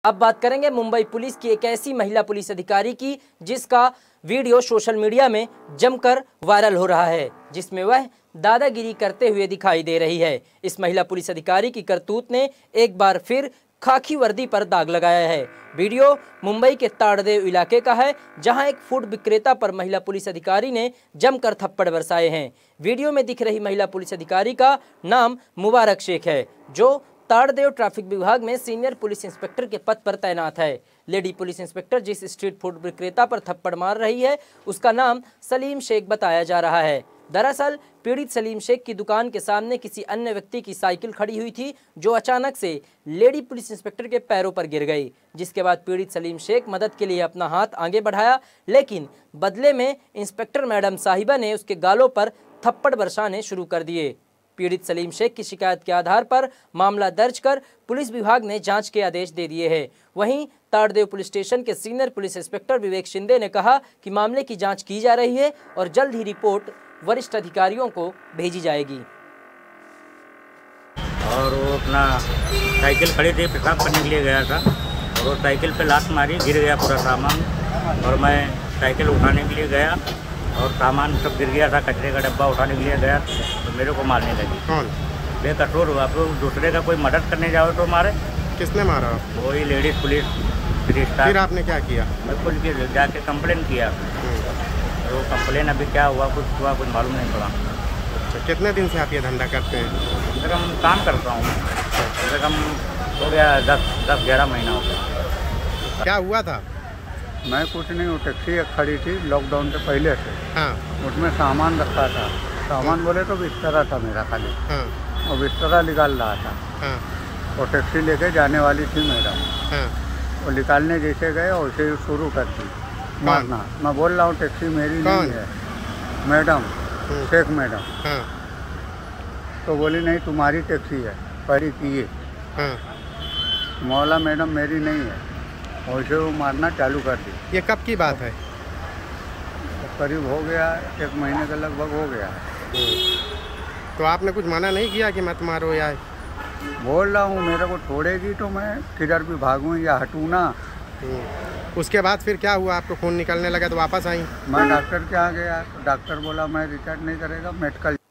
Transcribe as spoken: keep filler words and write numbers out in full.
अब बात करेंगे मुंबई पुलिस की एक ऐसी महिला पुलिस अधिकारी की जिसका वीडियो सोशल मीडिया में जमकर वायरल हो रहा है, जिसमें वह दादागिरी करते हुए दिखाई दे रही है। इस महिला पुलिस अधिकारी की करतूत ने एक बार फिर खाकी वर्दी पर दाग लगाया है। वीडियो मुंबई के ताड़देव इलाके का है, जहां एक फूड विक्रेता पर महिला पुलिस अधिकारी ने जमकर थप्पड़ बरसाए हैं। वीडियो में दिख रही महिला पुलिस अधिकारी का नाम मुबारक शेख है, जो ताड़देव ट्रैफिक विभाग में सीनियर पुलिस इंस्पेक्टर के पद पर तैनात है। लेडी पुलिस इंस्पेक्टर जिस स्ट्रीट फूड विक्रेता पर थप्पड़ मार रही है, उसका नाम सलीम शेख बताया जा रहा है। दरअसल पीड़ित सलीम शेख की दुकान के सामने किसी अन्य व्यक्ति की साइकिल खड़ी हुई थी, जो अचानक से लेडी पुलिस इंस्पेक्टर के पैरों पर गिर गई, जिसके बाद पीड़ित सलीम शेख मदद के लिए अपना हाथ आगे बढ़ाया, लेकिन बदले में इंस्पेक्टर मैडम साहिबा ने उसके गालों पर थप्पड़ बरसाने शुरू कर दिए। पीड़ित सलीम शेख की शिकायत के आधार पर मामला दर्ज कर पुलिस विभाग ने जांच के आदेश दे दिए हैं। वहीं ताड़देव पुलिस स्टेशन के senior police inspector Vivek Shinde ने कहा कि मामले की जांच की जा रही है और जल्द ही रिपोर्ट वरिष्ठ अधिकारियों को भेजी जाएगी। और वो अपना साइकिल खड़ी थी, पेशाब करने के लिए गया था और वो साइकिल पे लात मारी, गिर गया पूरा सामान। और मैं साइकिल उठाने के लिए गया और सामान सब गिर गया था, कचरे का डब्बा उठाने के लिए गया तो मेरे को मारने लगी। कौन? बेकसूर हुआ। तो दूसरे का कोई मदद करने जाओ तो मारे। किसने मारा? वही लेडीज पुलिस। फिर आपने क्या किया? मैं पुलिस जाके कंप्लेन किया। तो कंप्लेन अभी क्या हुआ, कुछ हुआ कुछ मालूम नहीं पड़ा। अच्छा, कितने दिन से आप ये धंधा करते हैं? सर हम काम करता हूँ, सर हम हो गया दस दस ग्यारह महीना हो गया। क्या हुआ था? मैं कुछ नहीं, वो टैक्सी एक खड़ी थी लॉकडाउन के पहले से। हाँ। उसमें सामान रखा था। सामान बोले तो बिस्तरा था मेरा खाली। हाँ। और बिस्तरा निकाल रहा था। हाँ। और टैक्सी लेके जाने वाली थी मेरा। हाँ। वो निकालने जैसे गए वैसे ही शुरू कर दी मारना। मैं बोल रहा हूँ टैक्सी मेरी नहीं है मैडम, शेख मैडम। हाँ। तो बोली नहीं तुम्हारी टैक्सी है, परी किए। हाँ। मौला मैडम मेरी नहीं है, वैसे वो मारना चालू कर दी। ये कब की बात है? तो करीब हो गया एक महीने का लगभग हो गया। तो आपने कुछ मना नहीं किया कि मत मारो या? बोल रहा हूँ मेरे को छोड़ेगी तो मैं किधर भी भागूँ या हटूँ ना। उसके बाद फिर क्या हुआ? आपको खून निकलने लगा तो वापस आई? मैं डॉक्टर के यहाँ गया तो डॉक्टर बोला मैं रिचार्ज नहीं करेगा, मेडिकल